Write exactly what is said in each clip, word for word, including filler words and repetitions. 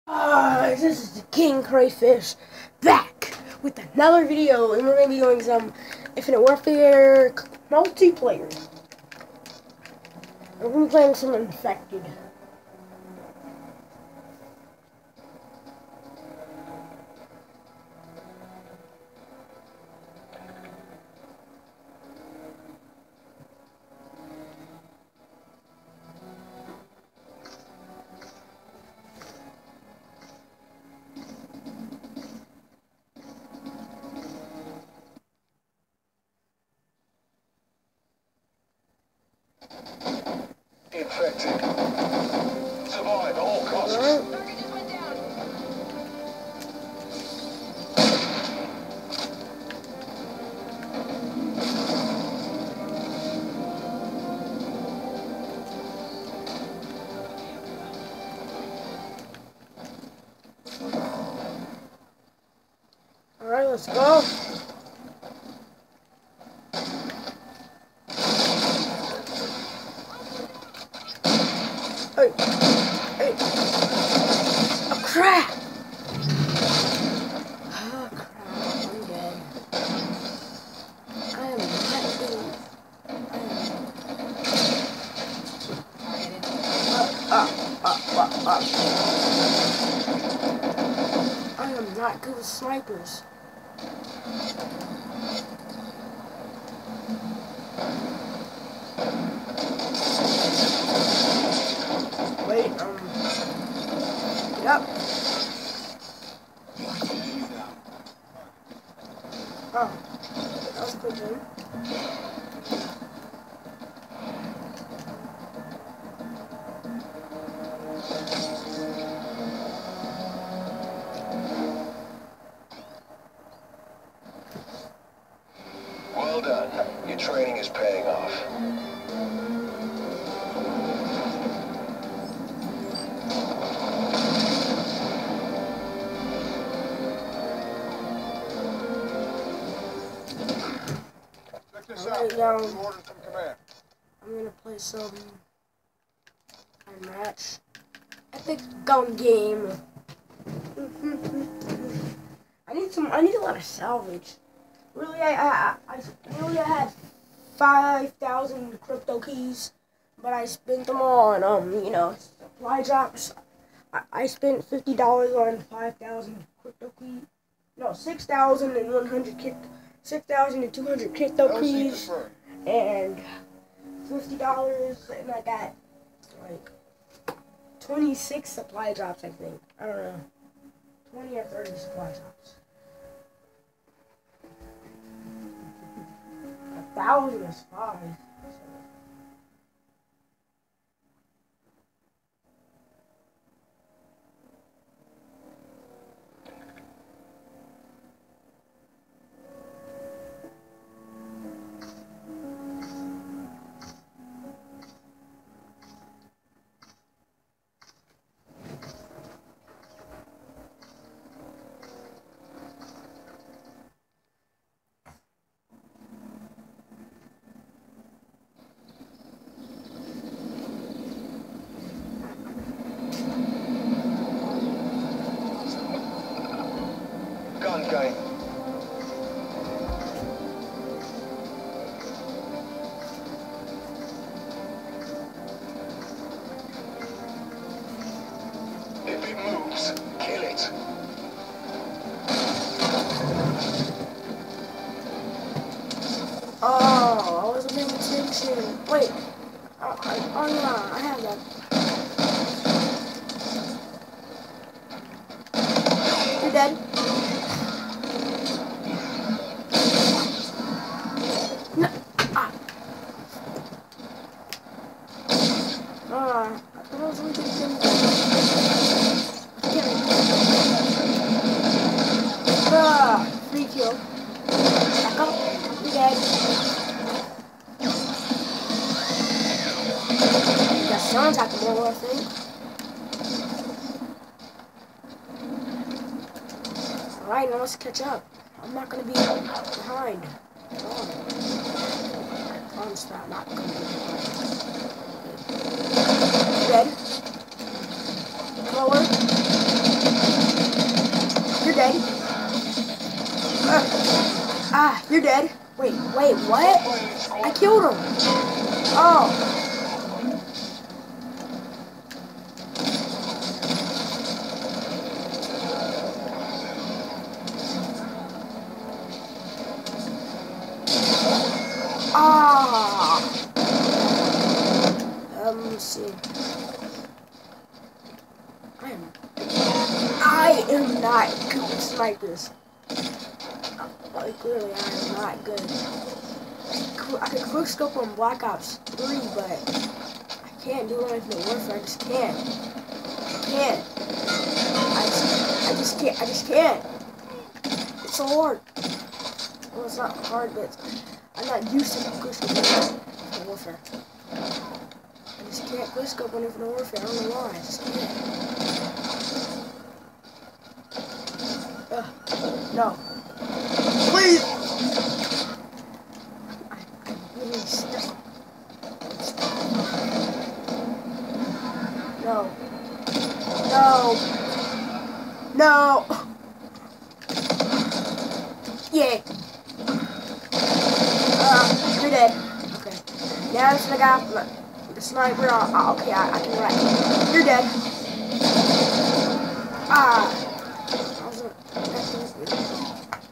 Uh, this is the King Crayfish back with another video, and we're going to be doing some Infinite Warfare multiplayer. We're going to be playing some Infected. Infected. Survive at all costs. Alright, let's go. Hey, hey. Oh crap! Oh crap, I'm dead. I am not doing. I am. Uh, uh, uh, uh, uh. I am not good with snipers. Wait, um, get up. Oh, that was quick then. Well done. Your training is paying off. Check this out. Down. Orders from command. I'm gonna play some a match. Epic gun game. I need some. I need a lot of salvage. Really, I, I, I, I really I had five thousand crypto keys, but I spent them all on um, you know, supply drops. I, I spent fifty dollars on five thousand crypto keys. No, six thousand and one hundred kit, six thousand and two hundred crypto keys, and fifty dollars, and I got like twenty six supply drops. I think I don't know, twenty or thirty supply drops. A thousand is five. Gun game. If it moves, kill it. Oh, I wasn't paying attention. Wait. Oh, I, oh yeah, I have that. You're dead. No. Ah. Ah, I thought I was only going to kill him. Get him. Ah, free kill. Back up. You're dead. Got someone's at the middle, I think. Alright, now let's catch up. I'm not gonna be behind. Oh. I promise that I'm not gonna be behind. Dead. Lower. dead. Uh, ah, you're dead. Wait, wait, what? I killed him. Oh. Ah. Um, let me see. I am. I am not good with snipers. Like, clearly, I am not good. I can quick scope on Black Ops three, but I can't do anything in Warfare. I just can't. I can't. I just, I just can't. I just can't. It's so hard. Well, it's not hard, but I'm not used to quick scoping in Warfare. I just can't quick scope on Infinite Warfare. I don't know why. I just can't. Ugh. No. Please! I, I really stuck. No. No. No. Yeah. Uh, you're dead. Okay. Now this is the guy, the sniper. Uh, okay, I, I can write. You're dead. Ah. I was gonna,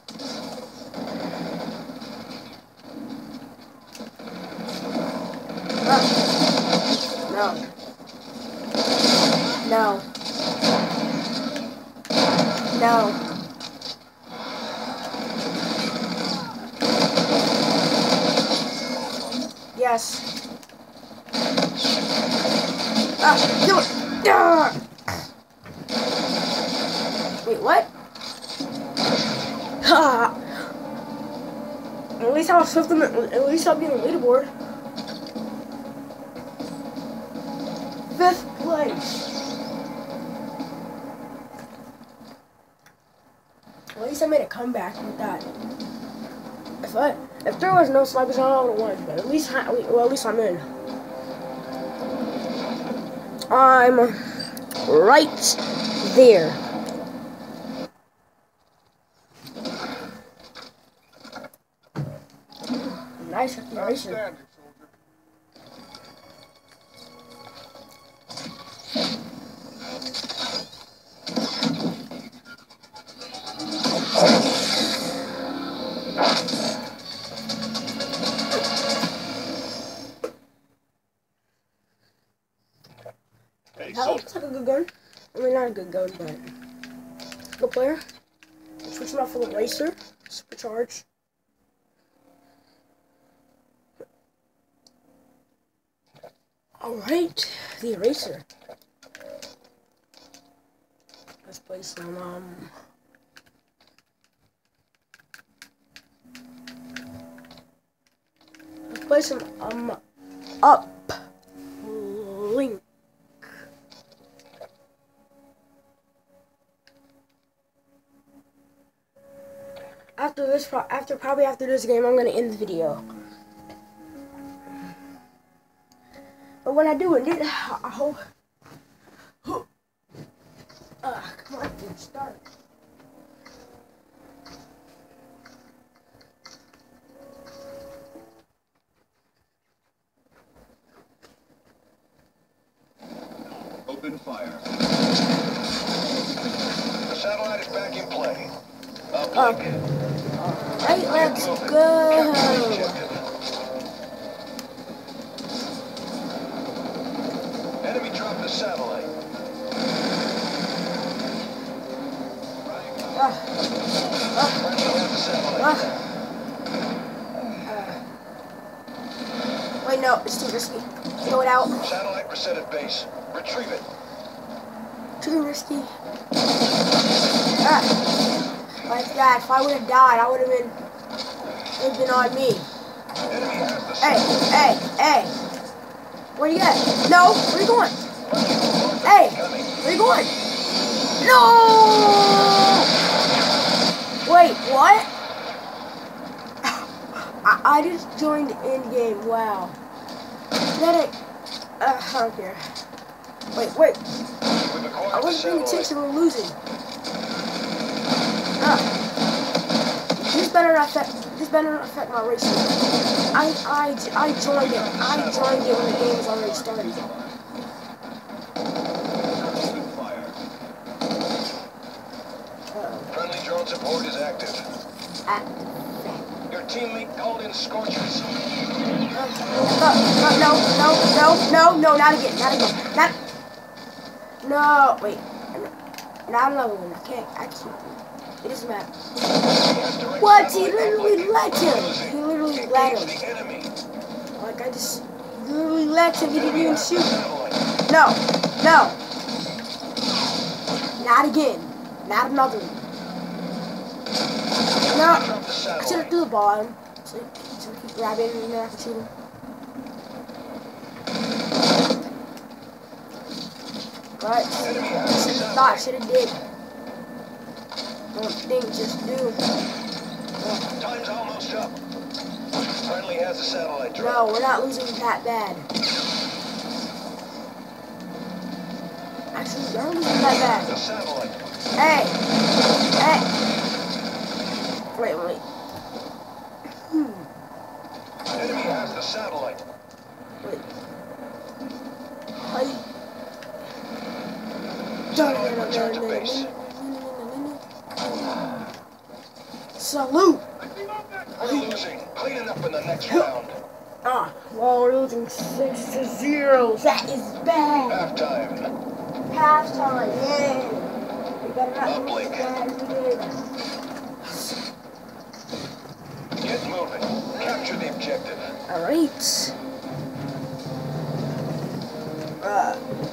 No. No. No. Yes. Ah, kill it. Ah. Wait, what? Ha! At least I'll shift them. At least I'll be on the leaderboard. Fifth place. Well, at least I made a comeback with that. If I, if there was no snipers, I would have won. But at least, I, well, at least I'm in. I'm right there. Nice acceleration. That looks like a good gun. I mean, not a good gun, but good player. Switching off for the Racer, supercharged. Alright, the Eraser. Let's play some, um... Let's play some, um... Up Link. After this, after probably after this game, I'm gonna end the video. But when I do it, I hope. Uh, come on, dude, start. Open fire. The satellite is back in play. Up Okay. Alright, let's go. Enemy dropped the satellite. Uh, uh, Friendly have the satellite. uh, uh. Wait, no, it's too risky. Throw it out. Satellite reset at base. Retrieve it. Too risky. Ah. Like that, if I would have died, I would have been, it would have been on me. Enemy has the Hey, satellite. hey, hey. Where you at? No, where you going? Hey, where you going? No! Wait, what? I, I just joined the end game. Wow. That it. Uh, I don't care. Wait, wait. We've acquired I the wasn't paying satellite. attention. We're losing. better not affect. This better not affect my racing. I I I joined it. I joined it when the game was already started. Uh-oh. Friendly drone support is active. Active. Your teammate called in Scorchers. No, no, no, no, no, no, not again, not again, not. No, wait, not another one. I can't. I can't. It doesn't matter. What? He literally let him. He literally let him. Like I just literally let him. He didn't even shoot. No, no, not again. Not another one. No, I should have threw the ball at him. So, so he keep grabbing and then I can shoot him. But I should have thought, I should have did. Don't think, just do. Uh, Time's almost up. Friendly has a satellite drone. no, we're not losing that bad. Actually, we're losing that bad. The satellite. Hey! Hey! Wait, wait. Hmm. Enemy has the satellite. Wait. Hey. Satellite return to base. Salute! We're losing. Clean it up in the next round. Ah, well, we're losing six to zero. That is bad. Halftime. Halftime, yeah. We better not lose Uplink. as bad as we did. Get moving. Capture the objective. Alright. Uh.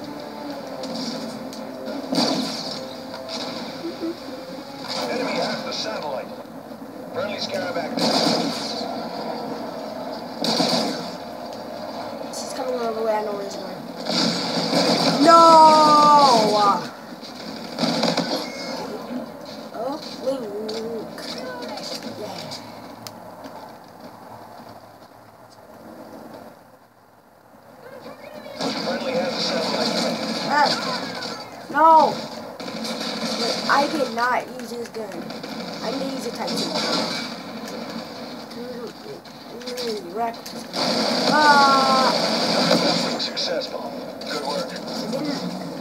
Enemy has the satellite. Friendly Scarab active. She's coming over the way. I know where he's going. No! Oh, Link. Yeah. Friendly has the satellite. Ah. No! Wait, I did not use his gun. I need to use a Type two. Really wrecked. Ah! Successful. Good work. I didn't.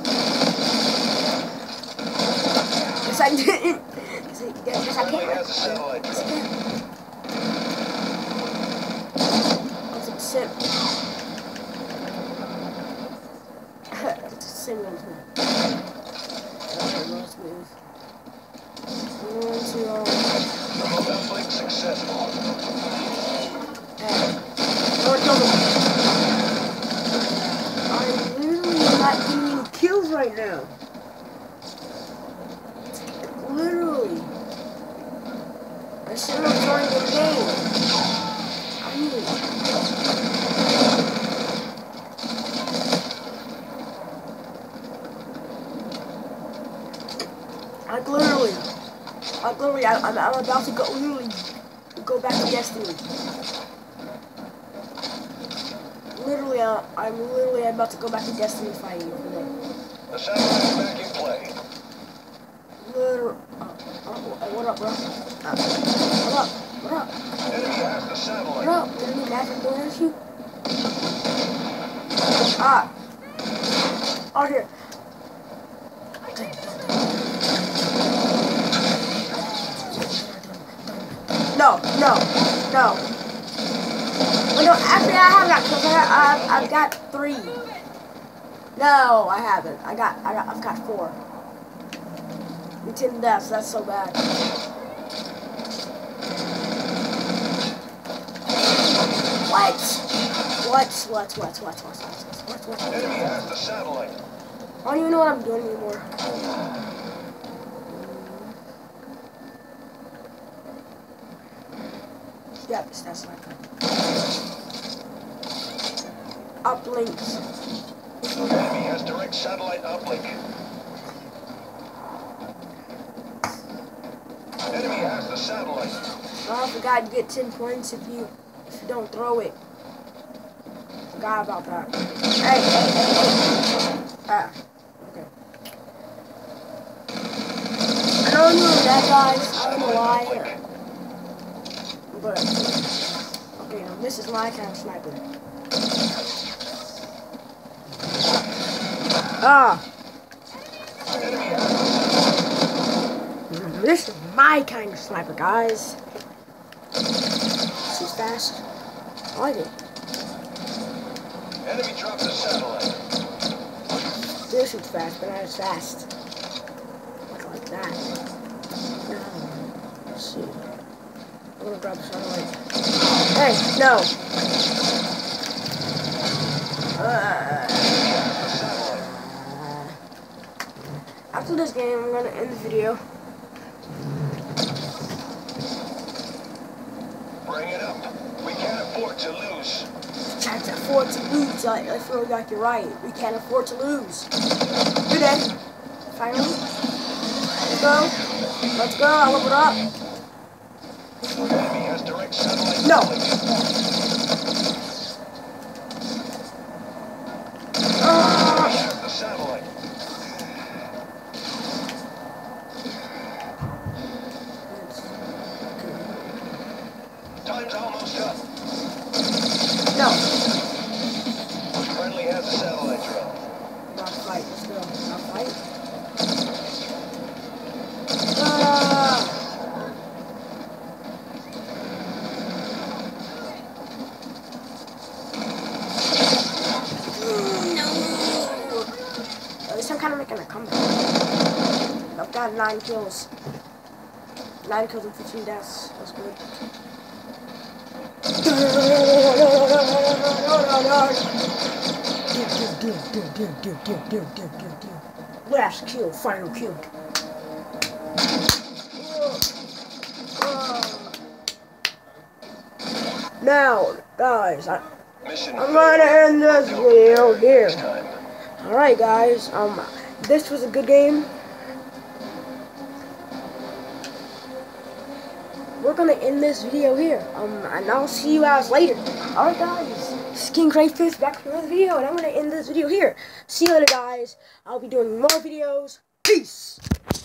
Yes, I didn't. Yes, I, yes, I Friendly can't. has a satellite Yes, I drone. can't. It's a sim. It's a sim. Let's move. We're going to, um, Remote uplink successful. hey. Don't kill them. I'm literally not getting any kills right now. Literally. I should have joined the game. I need Like literally. Like literally, I, I'm, I'm about to go, literally, go back to Destiny. Literally, uh, I'm literally about to go back to Destiny fighting. The satellite is back in play. Literally. Uh, uh, what up, bro? Uh, what up? What up? Enemy has the What satellite. up? Did any magic doors you? Ah. Oh, here. No, no, no. Oh, no, actually, I have got because I, I, I've got three. No, I haven't. I got, I got, I've got four. And ten deaths. That's so bad. What? What? What? What? What? What? What? What? What? Enemy has the satellite. I don't even know what I'm doing anymore. Yep, it's that's like that. Uplinks. Enemy has direct satellite uplink. Enemy has the satellite. Oh, I forgot you get ten points if you if you don't throw it. Forgot about that. Hey, hey, hey, hey. Ah, okay. I know I'm doing that, guys. I don't know why. But okay, now this is my kind of sniper. Ah. This is my kind of sniper, guys. Shoots fast. I like it. Enemy drops a satellite. This shoots fast, but not as fast. Like that. Now, let's see. I'm gonna grab the satellite. Hey, no! Uh, after this game, I'm gonna end the video. Bring it up. We can't afford to lose. Can't afford to lose. I, I feel like you're right. We can't afford to lose. You're dead. Finally. Let's go. Let's go. I'll level it up. Enemy has direct satellite. No. Uh, we have the satellite. Time's almost up. No. Friendly has a satellite drone. Not fight. Let's go. Not fight. Ah. At least I'm kind of making a comeback. I've got nine kills. Nine kills and fifteen deaths. That's good. Last kill, final kill. Now, guys, I, Mission I'm gonna end this video here. this time. Alright, guys, um, this was a good game. We're gonna end this video here. Um, and I'll see you guys later. Alright, guys, this is King Crayfish back for another video, and I'm gonna end this video here. See you later, guys. I'll be doing more videos. Peace.